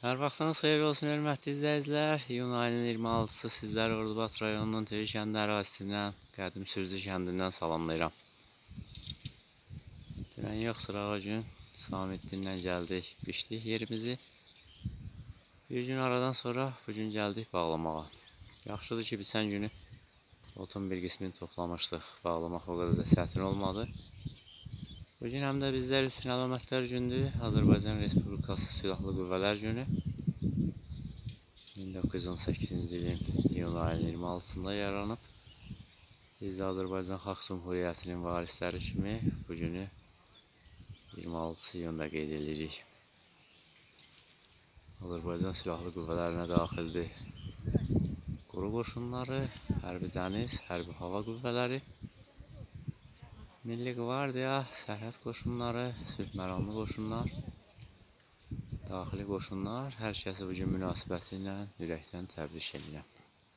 Hər vaxtınız xeyir olsun, hörmətli izləyicilər. İyun ayının 26-sı sizləri Ordubad rayonunun Tiri kəndi ərazisindən, Qədim Sürücü kəndindən salamlayıram. Dünən yox, sırağa gün Samiddinlə gəldik, biçdik yerimizi. Bir gün aradan sonra bugün gəldik bağlamağa. Yaxşıdır ki, biçən günü otun bir qismini toplamışdıq. Bağlamaq o qədər də çətin olmadı. Bugün həm də bizlər üçün əlamətlər gündür. Azərbaycan Respublikası Silahlı Qüvvələr günü. 1918-ci ilin iyun ayının 26-sında yaranıb. Biz də Azərbaycan Xalq Cümhuriyyətinin varisləri kimi bu günü 26 iyunda qeyd edirik. Azərbaycan Silahlı Qüvvələrinə daxildir quru qoşunları, hərbi dəniz, hərbi hava qüvvələri, Milli Qvardiya, sərhəd qoşunları, sülhməramlı qoşunlar, daxili qoşunlar, hər kəsi bugün münasibəti ilə ürəkdən təbrik edirəm.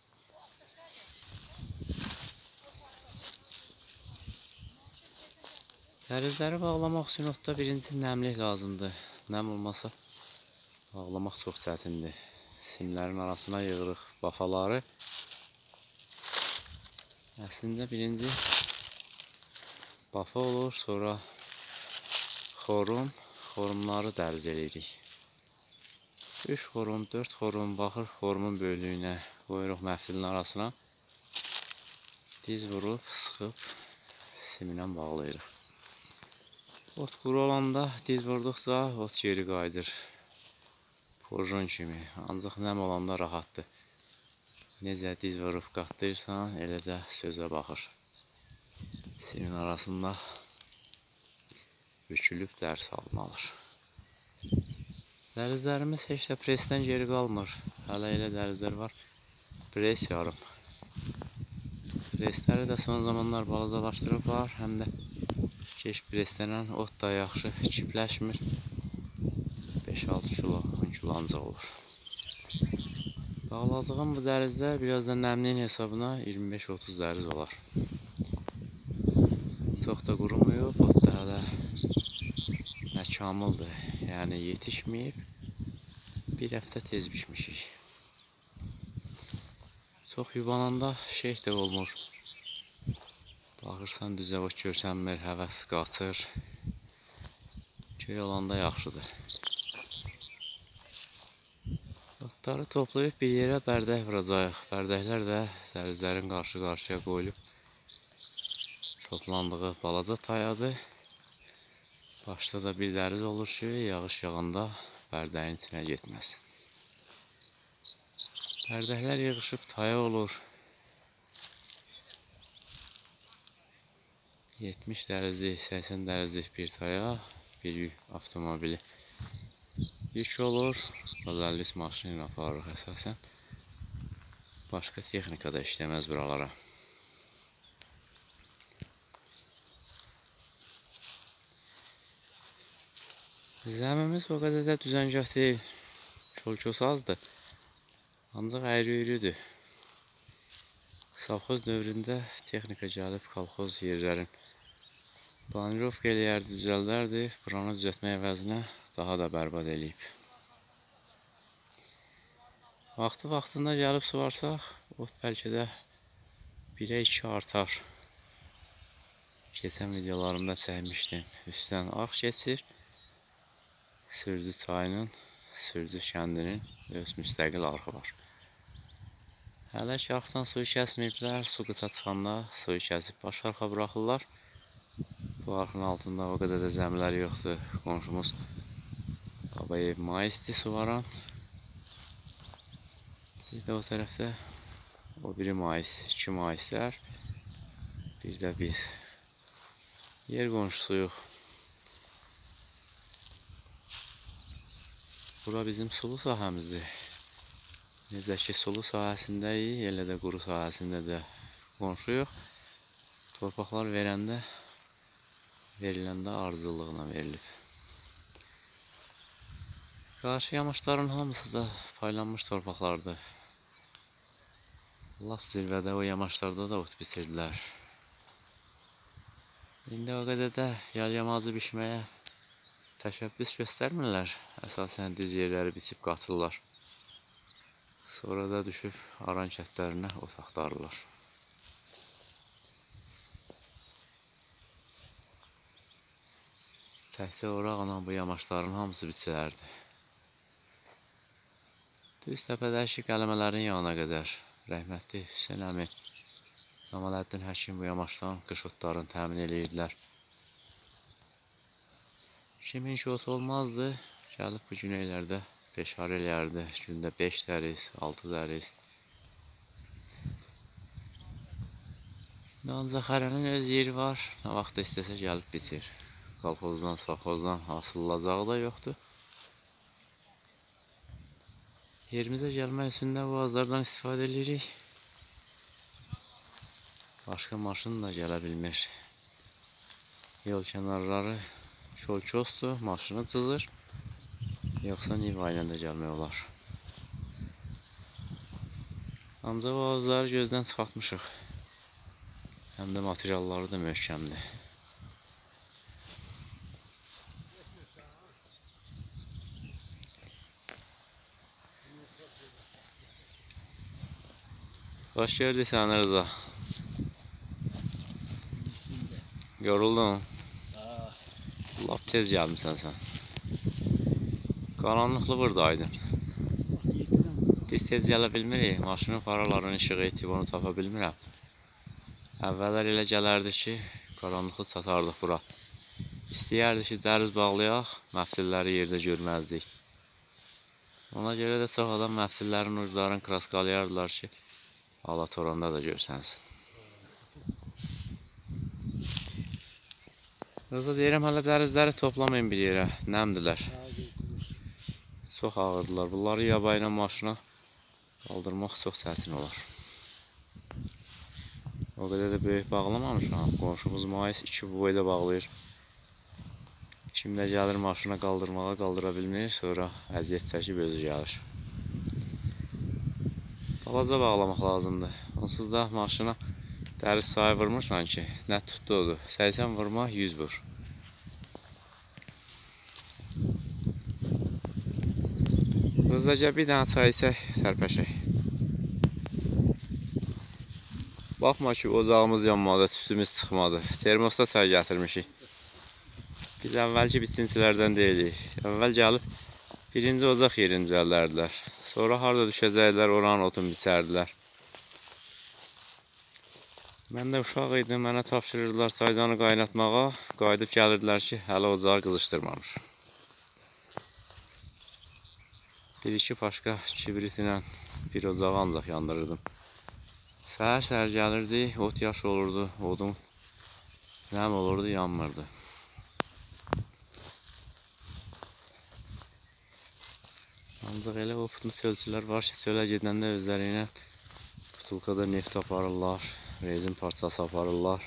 Dərizləri bağlamaq üçün otda birinci nəmlik lazımdır. Nəm olmasa bağlamaq çox çətindir. Simlərin arasına yığırıq bafaları. Əslində birinci bafa olur, sonra xorumları dərz edirik. 3 xorum, 4 xorum baxır xorumun böyüklüyünə qoyuruq məftilin arasına. Diz vurub, sıxıb simlə bağlayırıq. Ot quru olanda diz vurduqca ot geri qayıdır. Porjon kimi, ancaq nəm olanda rahatdır. Necə diz vurub qatlayırsan, elə də sözə baxır. Simin arasında bükülüb dərs alınır. Dərizlərimiz heç də presdən geri qalmır. Hələ elə dərizlər var. Pres yarım. Presləri də son zamanlar balacalaşdırıblar. Həm də keş preslənən ot da yaxşı kipləşmir. 5-6 kilo, 10 kilo ancaq olur. Bağladığım bu dərizlər biraz da nəmliyin hesabına 25-30 dəriz olar. Çox da qurumuyub, ot da hələ məkamıldır, yəni yetişməyib, bir həftə tez biçmişik. Çox yubananda şeyh də olmur, baxırsan düzə ot görsənmir, həvəs qaçır, köy olanda yaxşıdır. Otları toplayıb bir yerə bərdək vuracaq, bərdəklər də dərizlərin qarşı-qarşıya qoyulub, toplandığı balaca tayadır. Başda da bir dəriz olur ki, yağış yağanda bərdəyin içinə getməsin. Bərdəklər yığışıb taya olur. 70 dərizlik, 80 dərizlik bir taya, bir yük avtomobili yük olur. 50 maşını ilə aparırıq əsasən. Başqa texnika da işləməz buralara. Zəmimiz o qədər də düzəngah deyil, kol-kos azdır, ancaq əyri-üyrüdür. Savxoz dövründə texnika gəlib kolxoz yerlərin planirovka eləyərdi, düzəldərdi, buranı düzəltmək əvəzinə daha da bərbad eləyib. Vaxtında gəlib suvarsaq, ot bəlkə də 1-ə 2 artar. Keçən videolarımda çəkmişdim, üstdən arx keçir. Sürücü çayının, Sürücü kəndinin öz müstəqil arxı var. Hələ ki, arxdan suyu kəsməyiblər, su qıta çıxanda suyu kəsib baş arxa buraxırlar. Bu arxın altında o qədər də zəmilər yoxdur. Qonşumuz Babayev maisdir suvaran. Bir də o tərəfdə o biri mais, 2 maislər, bir də biz. Yer qonşusuyuq. Bura bizim sulu sahəmizdir. Necə ki, sulu sahəsindəyik, elə də quru sahəsində də qonşuyuq. Torpaqlar veriləndə ardıcıllıqla verilib. Qarşı yamaçların hamısı da paylanmış torpaqlardır. Lap zirvədə o yamaçlarda da ot bitirdilər. İndi o qədər də yal yamacı biçməyə təşəbbüs göstərmirlər. Əsasən düz yerləri biçib qaçırlar. Sonra da düşüb aran kətlərinə ot axtarırlar. Təkcə oraqla bu yamaçların hamısı biçilərdi. Düz təpədəki qələmələrin yanına qədər rəhmətli Hüseyn əmi, Camaləddin həkim bu yamaçdan qış otlarını təmin edirdilər. Kimin ki ot olmazdı, gəlib bu güneylərdə peşar eləyərdi. Gündə 5 dəris, 6 dəris. Ancaq hərənin öz yeri var, nə vaxt istəsə gəlib biçir. Kolxozdan, safozdan asıllacağı da yoxdur. Yerimizə gəlmək üçün də boğazlardan istifadə edirik. Başqa maşın da gələ bilmir. Yol kənarları çol-çosdur, maşını cızır. Yoxsa Niva ilə də gəlmək olar. Ancaq o ağızları gözdən çıxartmışıq. Həm də materialları da möhkəmdir. Hoş gördük səni Rıza. Yoruldun. Lap tez gəlmişsən sən. Qaranlıqlı burada aydın. Biz tez gələ bilmirik. Maşının faralarının işığı etib onu tapa bilmirəm. Əvvəllər elə gələrdi ki, qaranlıqlı çatardıq bura. İstəyərdi ki, dəriz bağlayaq, məfsilləri yerdə görməzdik. Ona görə də çox adam məfsillərin uclarını kraskalayardılar ki, Alatoranda da görsənsin. Rıza deyirəm, hələ dərizləri toplamayın bir yerə, nəmdilər. Çox ağırdılar. Bunları yabayla maşına qaldırmaq çox çətin olar. O qədər də böyük bağlamamışam. Qonşumuz mais 2 boyda bağlayır. Kim də gəlir maşına qaldırmağa qaldıra bilmir, sonra əziyyət çəkib özü gəlir. Balaca bağlamaq lazımdır. Onsuz da maşına dəriz sayı vurmursan ki, nə tutdu odur. 80 vurma, 100 vur. Rızaca bir dənə çay içək, tərpəşək. Baxma ki, ocağımız yanmadı, tüstümüz çıxmadı. Termosta çay gətirmişik. Biz əvvəlki biçincilərdən deyilik. Əvvəl gəlib birinci ocaq yerini düzəldərdilər. Sonra harada düşəcəklər, oranın otunu biçərdilər. Mən də uşaq idim, mənə tapşırırdılar çaydanı qaynatmağa. Qayıdıb gəlirdilər ki, hələ ocağı qızışdırmamış. Bir-iki paşka kibrit ilə bir ocağı ancaq yandırırdım. Səhər-səhər gəlirdi, ot yaş olurdu, odun nəm olurdu, yanmırdı. Ancaq elə o çölçülər var ki, çölə gedəndə özləri ilə butulkada neft aparırlar, rezin parçası aparırlar.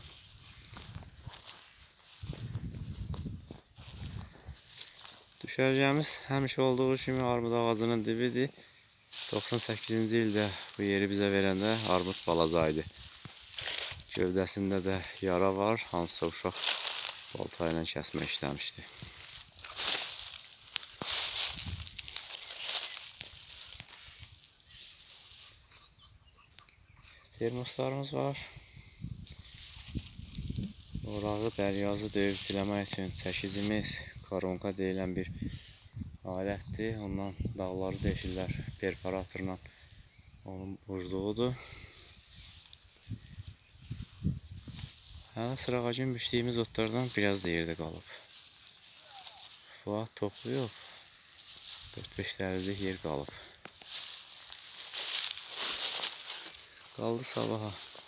Düşərgəmiz həmişə olduğu kimi armud ağacının dibidir. 98-ci ildə bu yeri bizə verəndə armud balaca idi. Gövdəsində də yara var, hansısa uşaq balta ilə kəsmək işləmişdi. Termoslarımız var. Orağı, dəryazı döyüb diləmək üçün çəkicimiz koronka deyilən bir alətdir. Ondan dağları deşirlər perforatorla. Onun buzluğudur. Hələ sırağacın biçdiyimiz otlardan biraz da yerdə qalıb. Fuat toplayıb. 4-5 dərizlik yer qalıb. Qaldı sabaha.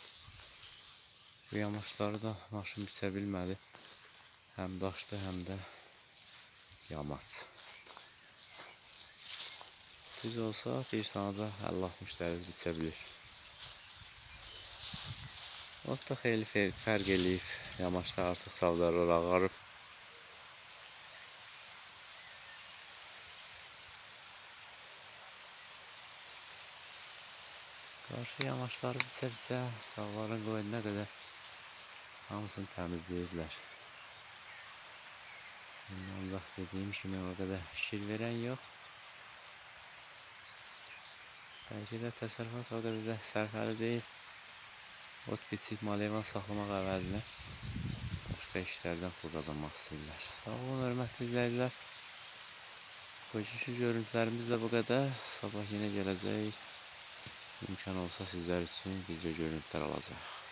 Bu yamaçları da maşın biçə bilmədi. Həm daşdı, həm də yamaç. Düz olsa bir sanada 50-60 dəriz biçə bilir. Ot da xeyli fərq eləyib. Yamaçda artıq savdarlar ağarıb. Qarşı yamaçları biçə-biçə dağların qoyununa qədər hamısını təmizləyirlər. Allah dediğim kimi o kadar fikir veren yok. Belki de təsərrüfat o kadar da sərfəli değil. Ot biçib mal heyvan saxlamaq əvəzinə başqa işlərdən pul qazanmaq istəyirlər. Sağ olun, hörmətli izləyicilər. Bugünkü görüntülərimiz de bu kadar. Sabah yine gələcək. İmkan olsa sizler için video görüntüler alacaq.